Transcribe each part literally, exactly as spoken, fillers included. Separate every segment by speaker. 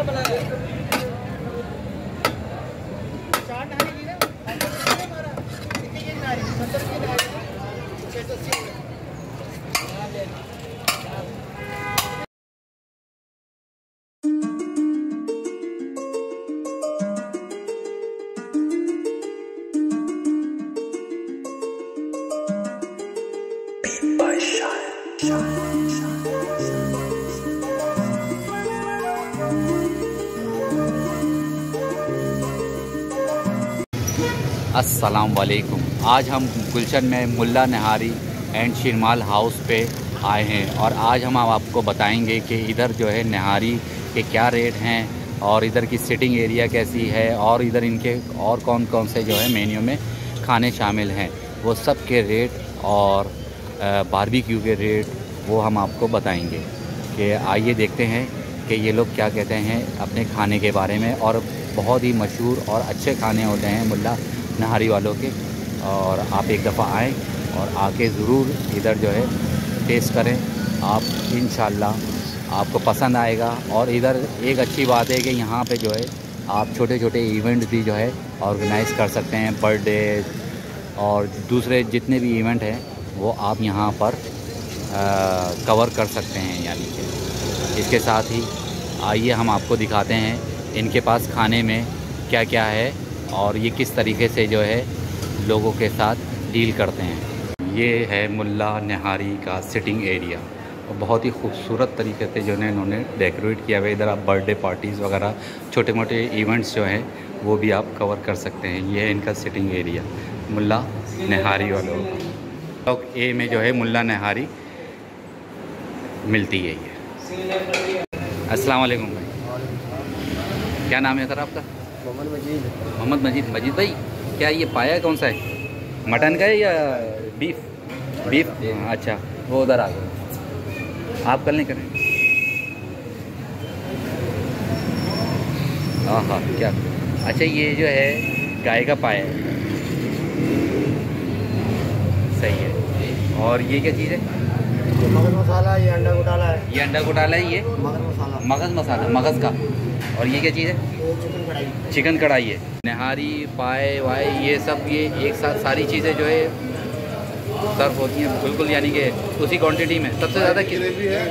Speaker 1: अस्सलाम वालेकुम। आज हम गुलशन में मुल्ला नहारी एंड शिरमाल हाउस पे आए हैं और आज हम आपको बताएंगे कि इधर जो है नहारी के क्या रेट हैं और इधर की सिटिंग एरिया कैसी है और इधर इनके और कौन कौन से जो है मेन्यू में खाने शामिल हैं, वो सब के रेट और बारबेक्यू के रेट वो हम आपको बताएंगे। कि आइए देखते हैं कि ये लोग क्या कहते हैं अपने खाने के बारे में। और बहुत ही मशहूर और अच्छे खाने होते हैं मुल्ला नहारी वालों के, और आप एक दफ़ा आएँ और आके ज़रूर इधर जो है टेस्ट करें। आप इंशाल्लाह आपको पसंद आएगा। और इधर एक अच्छी बात है कि यहाँ पे जो है आप छोटे छोटे इवेंट भी जो है ऑर्गेनाइज़ कर सकते हैं, बर्थडे और दूसरे जितने भी इवेंट हैं वो आप यहाँ पर आ, कवर कर सकते हैं। यानी कि इसके साथ ही आइए हम आपको दिखाते हैं इनके पास खाने में क्या क्या है और ये किस तरीके से जो है लोगों के साथ डील करते हैं। ये है मुल्ला नहारी का सिटिंग एरिया और बहुत ही खूबसूरत तरीके से जो है इन्होंने डेकोरेट किया हुआ है। इधर आप बर्थडे पार्टीज़ वगैरह छोटे मोटे इवेंट्स जो हैं वो भी आप कवर कर सकते हैं। ये है इनका सिटिंग एरिया मुल्ला नहारी वालों का। ब्लॉक ए में जो है मुल्ला नहारी मिलती है ये। अस्सलाम वालेकुम भाई, क्या नाम है सर आपका?
Speaker 2: मोहम्मद मजीद।
Speaker 1: मोहम्मद मजीद। मजीद भाई, क्या ये पाया कौन सा है, मटन का है या बीफ? बीफ, अच्छा वो उधर आ गए, आप कल नहीं करें। हाँ हाँ क्या, अच्छा ये जो है गाय का पाया है, सही है। और ये क्या चीज़ है?
Speaker 2: मगज मसाला, ये अंडा घोटाला है।
Speaker 1: ये अंडा घोटाला है, ये
Speaker 2: मगज मसाला।
Speaker 1: मगज़ मसाला, मगज़ का। और ये क्या चीज़ है?
Speaker 2: चिकन कढ़ाई।
Speaker 1: चिकन कढ़ाई है। नहारी पाए वाए ये सब ये एक साथ सारी चीज़ें जो है सर्व होती हैं बिल्कुल, यानी कि उसी क्वांटिटी में। सबसे ज़्यादा किस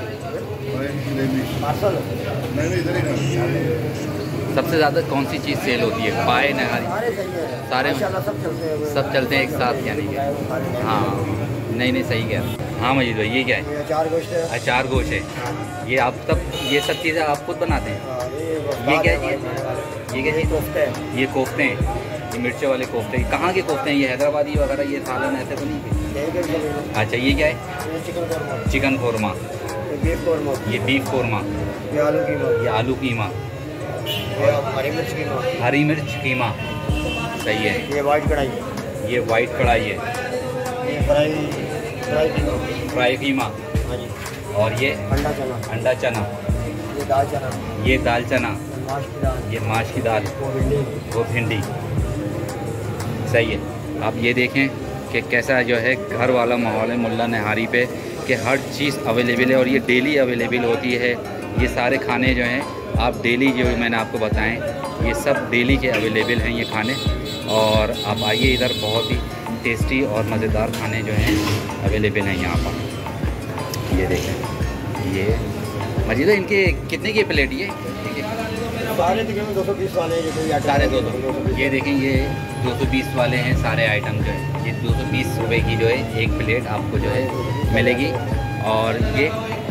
Speaker 1: सबसे ज़्यादा कौन सी चीज़ सेल होती है? पाए नहारी सारे सब चलते हैं एक साथ, यानी कि हाँ नहीं नहीं सही कह रहा। हाँ मजीद भाई, ये क्या है?
Speaker 2: अचार गोश्त है।
Speaker 1: अचार गोश्त है। ये आप सब ये सब चीज़ें आप खुद बनाते हैं? ये क्या चीज़? ये क्या चीज़?
Speaker 2: कोफ्ते हैं।
Speaker 1: ये कोफ्ते हैं, ये मिर्चों वाले कोफ्ते। कहाँ के कोफ्ते हैं ये? हैदराबादी वगैरह ये सालन ऐसे तो नहीं है? अच्छा ये क्या है?
Speaker 2: Chicken korma.
Speaker 1: Chicken korma.
Speaker 2: Beef korma.
Speaker 1: ये बीफ कौरमा।
Speaker 2: ये आलू कीमा।
Speaker 1: ये आलू कीमा।
Speaker 2: हरी मिर्च कीमा।
Speaker 1: हरी मिर्च कीमा, सही है।
Speaker 2: ये वाइट कढ़ाई।
Speaker 1: ये वाइट कढ़ाई है।
Speaker 2: ये fry fry keema.
Speaker 1: Fry keema.
Speaker 2: हाँ जी।
Speaker 1: और ये
Speaker 2: अंडा चना।
Speaker 1: अंडा चना।
Speaker 2: ये दाल चना।
Speaker 1: ये दाल चना।
Speaker 2: माश की दाल।
Speaker 1: ये माश की दाल।
Speaker 2: वो भिंडी।
Speaker 1: वो भिंडी, सही है। आप ये देखें कि कैसा जो है घर वाला माहौल है मुल्ला नहारी पे, कि हर चीज़ अवेलेबल है और ये डेली अवेलेबल होती है। ये सारे खाने जो हैं आप डेली, जो मैंने आपको बताएं, ये सब डेली के अवेलेबल हैं ये खाने। और आप आइए इधर, बहुत ही टेस्टी और मज़ेदार खाने जो हैं अवेलेबल हैं यहाँ पर। ये देखें, ये मजीद इनके कितने की प्लेट? ये
Speaker 2: सारे तकरीबन दो सौ बीस वाले हैं। ये
Speaker 1: सारे दो सौ। ये देखें, ये दो सौ बीस वाले हैं सारे आइटम जो है। ये दो सौ बीस रुपये की जो है एक प्लेट आपको जो है मिलेगी। और ये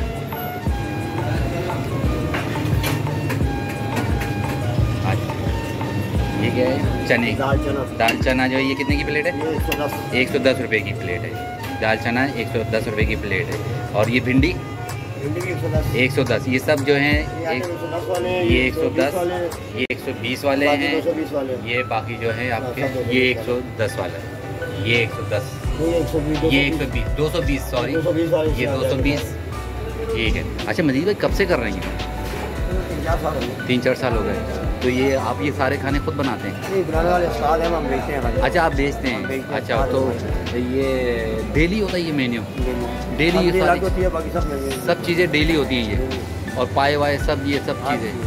Speaker 1: ये क्या है? चने,
Speaker 2: दाल चना।
Speaker 1: दाल चना जो है ये कितने की प्लेट है?
Speaker 2: ये एक सौ दस।
Speaker 1: एक सौ दस रुपये की प्लेट है। दाल चना एक सौ दस रुपये की प्लेट है। और ये भिंडी
Speaker 2: भिंडी भी एक सौ दस।
Speaker 1: एक सौ दस। ये सब जो हैं एक ये एक सौ दस, ये एक सौ बीस वाले हैं, ये बाकी जो है आपके ये एक सौ दस वाला, ये एक सौ दस, ये एक सौ बीस, दो सौ बीस सॉरी, ये दो सौ बीस। ठीक है। अच्छा मजीद भाई, कब से कर रही हैं? तीन चार साल हो गए। तो ये आप ये सारे खाने खुद बनाते हैं?
Speaker 2: बनाने वाले उस्ताद हैं, हम बेचते हैं।
Speaker 1: अच्छा आप बेचते हैं? अच्छा, तो ये डेली होता है ये मेन्यू? डेली ये
Speaker 2: होती है, बाकी सब
Speaker 1: सब चीज़ें डेली होती हैं ये? और पाए वाए सब ये सब चीज़ें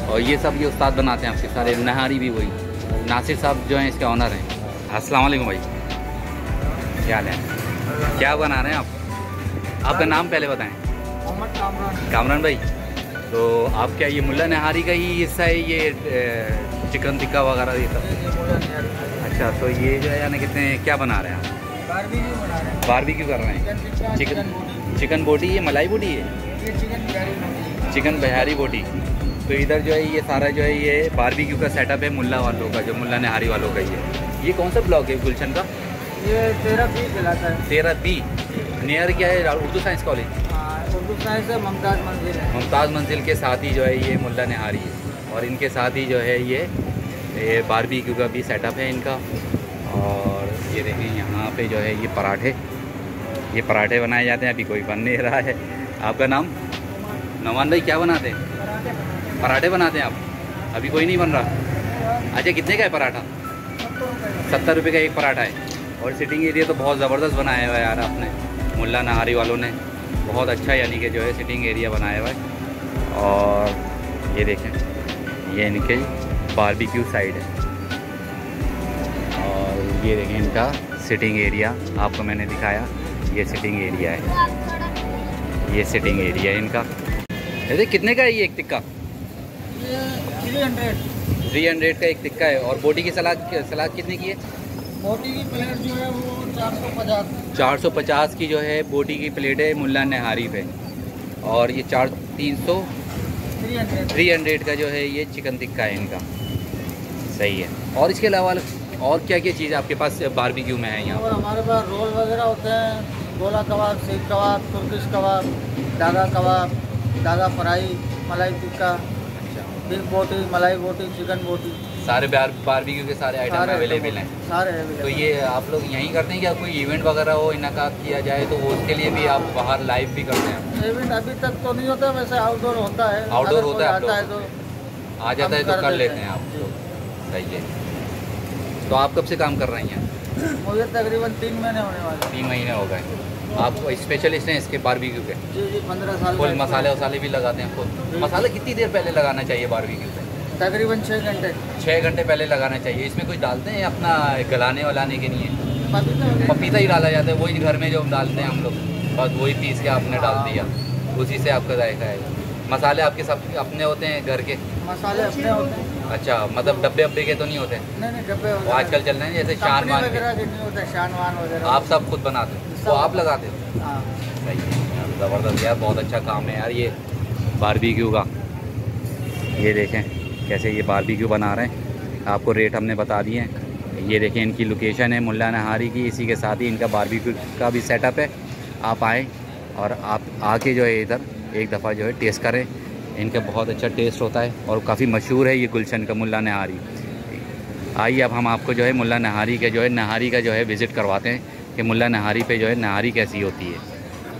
Speaker 1: और ये सब ये उस्ताद बनाते हैं आपके सारे, नहारी भी वही, नासिर साहब जो हैं इसके ऑनर हैं। अस्सलाम वालेकुम भाई, क्या हाल है, क्या बना रहे हैं आप? आपका नाम पहले बताएं।
Speaker 2: मोहम्मद कामरान।
Speaker 1: कामरान भाई, तो आप क्या ये मुल्ला नहारी का ही हिस्सा है ये चिकन टिक्का वगैरह ये सब? अच्छा, तो ये जो है यानी कितने क्या बना रहे हैं आप?
Speaker 2: बारबेक्यू बना रहे हैं।
Speaker 1: बारबेक्यू कर रहे हैं। चिकन चिकन बोटी, ये मलाई बोटी है,
Speaker 2: ये चिकन बिहारी बोटी।
Speaker 1: चिकन बिहारी बोटी। तो इधर जो है ये सारा जो है ये बारबेक्यू का सेटअप है मुल्ला वालों का, जो मुल्ला नहारी वालों का ही है। ये कौन सा ब्लॉक है गुलशन का?
Speaker 2: ये तेरह बी कहलाता है।
Speaker 1: तेरह बी नियर क्या है? Urdu science college,
Speaker 2: Urdu science है, मुमताज़ मंजिल है।
Speaker 1: मुमताज़ मंजिल के साथ ही जो है ये मुल्ला नहारी है, और इनके साथ ही जो है ये ये बारबेक्यू का भी सेटअप है इनका। और ये देखें यहाँ पे जो है ये पराठे, ये पराठे बनाए जाते हैं, अभी कोई बन नहीं रहा है। आपका नाम? नौमान भाई, क्या बनाते हैं? पराठे बनाते हैं आप? अभी कोई नहीं बन रहा? अच्छा, कितने का है पराठा? सत्तर रुपये का एक पराठा है। और सिटिंग एरिया तो बहुत ज़बरदस्त बनाया हुआ है यार आपने, मुल्ला नहारी वालों ने, बहुत अच्छा यानी कि जो है सिटिंग एरिया बनाया हुआ है। और ये देखें ये इनके बारबेक्यू साइड है, और ये देखें इनका सिटिंग एरिया, आपको मैंने दिखाया ये सिटिंग एरिया है, ये सिटिंग एरिया है इनका। अरे कितने का है ये एक tikka?
Speaker 2: Three hundred
Speaker 1: three hundred का एक टिक्का है। और बोटी की सलाद सलाद कितने की है?
Speaker 2: बोटी की प्लेट जो है वो चार सौ पचास
Speaker 1: चार सौ पचास की जो है बोटी की प्लेट है मुल्ला नहारी पे। और ये चार तीन सौ
Speaker 2: थ्री हंड्रेड
Speaker 1: थ्री हंड्रेड का जो है ये चिकन टिक्का है इनका। सही है। और इसके अलावा और क्या क्या चीज़ आपके पास बारबेक्यू में है यहाँ?
Speaker 2: और हमारे पास रोल वगैरह होते हैं, गोला कबाब, सीख कबाब, तुर्किश कबाब, दागा कबाब, दागा फ्राई, मलाई टिक्का, बीफ बोटी, मलाई बोटी, चिकन बोटी,
Speaker 1: सारे बार बारबेक्यू के सारे आइटम अवेलेबल हैं।
Speaker 2: सारे अवेलेबल।
Speaker 1: तो ये आप लोग यहीं करते हैं क्या? कोई इवेंट वगैरह हो, इनका किया जाए तो वो उसके लिए भी आप बाहर लाइव भी करते हैं?
Speaker 2: इवेंट अभी तक तो नहीं होता, वैसे आउटडोर होता है।
Speaker 1: आउटडोर होता है, आप
Speaker 2: आता है
Speaker 1: लोग
Speaker 2: तो
Speaker 1: आ जाता है तो कर लेते हैं आप लोग। सही है। तो आप कब से काम कर रहे हैं?
Speaker 2: मुझे तकरीबन तीन महीने होने वाले।
Speaker 1: तीन महीने हो गए। आप स्पेशलिस्ट हैं इसके बारबेक्यू के?
Speaker 2: जी जी, पंद्रह साल।
Speaker 1: फुल मसाले वसाले भी लगाते हैं खुद? मसाला कितनी देर पहले लगाना चाहिए बारबेक्यू पे?
Speaker 2: तकरीबन छः घंटे
Speaker 1: छः घंटे पहले लगाना चाहिए। इसमें कुछ डालते हैं अपना गलाने वलाने के लिए?
Speaker 2: पपीता वगैरह।
Speaker 1: पपीता ही डाला जाता है, वही घर में जो डालते हैं हम लोग, बस वही पीस के आपने डाल दिया, उसी से आपका जायका है। मसाले आपके सब अपने होते हैं घर के?
Speaker 2: मसाले अपने होते हैं।
Speaker 1: अच्छा, मतलब डब्बे अब्बे के तो नहीं होते?
Speaker 2: नहीं नहीं, डब्बे
Speaker 1: वो आजकल चल रहे हैं जैसे शान वान के,
Speaker 2: वगैरह के नहीं होता, शान वान वगैरह।
Speaker 1: आप सब खुद बनाते हो? वो आप लगाते हो?
Speaker 2: हाँ।
Speaker 1: सही है यार, ज़बरदस्त यार, बहुत अच्छा काम है यार ये बारबेक्यू का। ये देखें कैसे ये बारबेक्यू बना रहे हैं, आपको रेट हमने बता दिए हैं। ये देखें इनकी लोकेशन है मुल्ला नहारी की, इसी के साथ ही इनका बारबेक्यू का भी सेटअप है। आप आएँ और आप आके जो है इधर एक दफ़ा जो है टेस्ट करें, इनका बहुत अच्छा टेस्ट होता है और काफ़ी मशहूर है ये गुलशन का मुल्ला नहारी। आइए अब हम आपको जो है मुल्ला नहारी के जो है नहारी का जो है विज़िट करवाते हैं कि मुल्ला नहारी पे जो है नहारी कैसी होती है।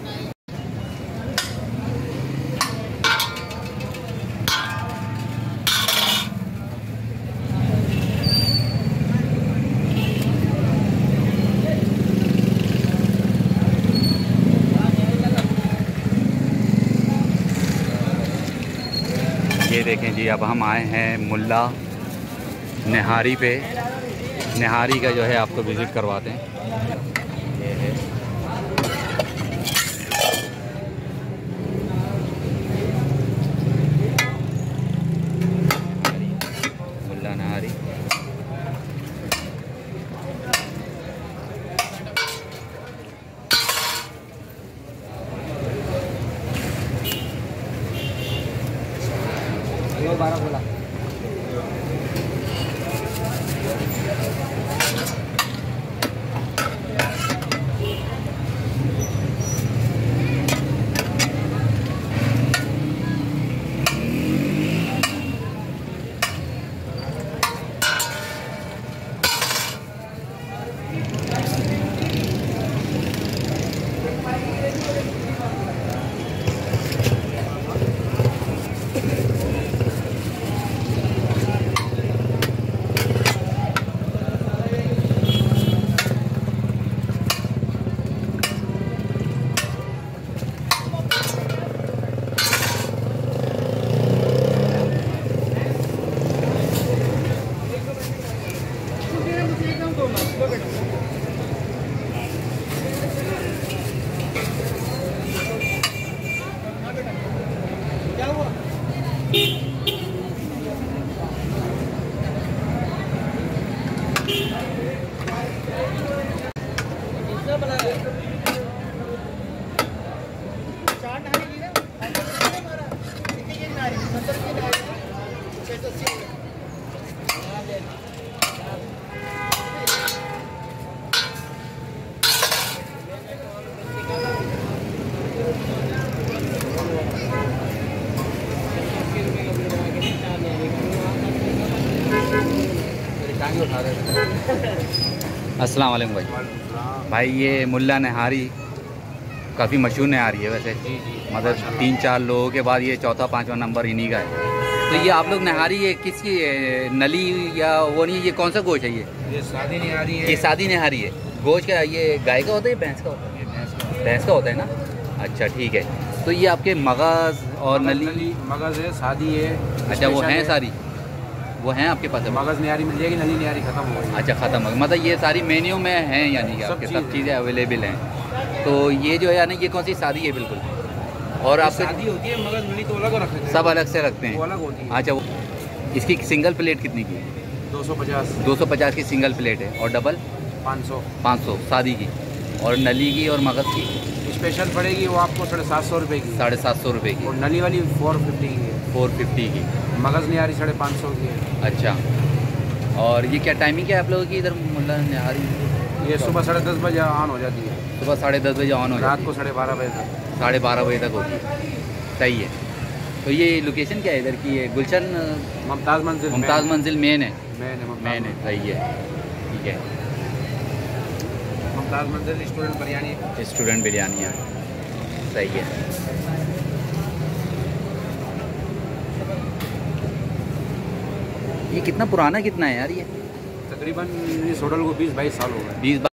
Speaker 1: ये देखें जी, अब हम आए हैं मुल्ला नहारी पे, नहारी का जो है आपको विज़िट करवाते हैं। ये है मुल्ला नहारी।
Speaker 2: बारह बोला।
Speaker 1: अस्सलाम वालेकुम भाई। भाई ये मुल्ला नहारी काफ़ी मशहूर नहारी है वैसे, मतलब तीन चार लोगों के बाद ये चौथा पांचवा नंबर इन्हीं का है। तो ये आप लोग नहारी ये किसकी है? नली या वो नहीं, ये कौन सा गोश्त है? ये
Speaker 3: ये सादी नहारी है।
Speaker 1: ये सादी नहारी है। गोश्त का ये गाय का होता है, भैंस का होता है? भैंस का होता है ना। अच्छा ठीक है। तो ये आपके मगज़ और
Speaker 3: मगज़
Speaker 1: नली,
Speaker 3: मगज़ है, सादी है।
Speaker 1: अच्छा वो हैं सारी, वो हैं आपके पास?
Speaker 3: मगज़ नहारी मिल जाएगी, नली नहारी खत्म हो गई।
Speaker 1: अच्छा ख़त्म हो गई, मतलब ये सारी मेन्यू में हैं यानी कि आपके सब चीज़ें अवेलेबल हैं। तो ये जो है यानी ये कौन सी सादी है बिल्कुल, और आपके
Speaker 3: शादी होती है, मगज़ नली तो अलग रखते हैं,
Speaker 1: सब अलग से रखते हैं,
Speaker 3: वो अलग होती है।
Speaker 1: अच्छा वो इसकी सिंगल प्लेट कितनी की है?
Speaker 3: दो सौ पचास।
Speaker 1: दो सौ पचास की सिंगल प्लेट है, और डबल
Speaker 3: पाँच सौ।
Speaker 1: पाँच सौ सादी की, और नली की और मगज़ की
Speaker 3: स्पेशल पड़ेगी वो आपको साढ़े सात सौ रुपये की।
Speaker 1: साढ़े सात सौ रुपये की,
Speaker 3: और नली वाली फोर फिफ्टी की है।
Speaker 1: फोर फिफ्टी की।
Speaker 3: मगज़ नहारी साढ़े पाँच सौ की है।
Speaker 1: अच्छा, और ये क्या टाइमिंग क्या है आप लोगों की इधर मुल्ला नहारी?
Speaker 3: ये सुबह साढ़े दस बजे ऑन हो जाती है,
Speaker 1: सुबह साढ़े दस बजे ऑन हो
Speaker 3: रात
Speaker 1: जाती
Speaker 3: को साढ़े बारह बजे तक।
Speaker 1: है, साढ़े बारह बजे तक होती है। सही है। तो ये लोकेशन क्या है इधर की? ये गुलशन
Speaker 3: मुमताज़ मंजिल।
Speaker 1: मुमताज़ मंजिल मेन है।
Speaker 3: मैन है
Speaker 1: मेन है, सही है, ठीक है।
Speaker 3: मुमताज़ मंजिल स्टूडेंट बिरयानी।
Speaker 1: स्टूडेंट बिरयानी है, सही है। ये कितना पुराना कितना है यार? ये
Speaker 3: तकरीबन इस होटल को बीस बाईस साल हो गए।
Speaker 1: बीस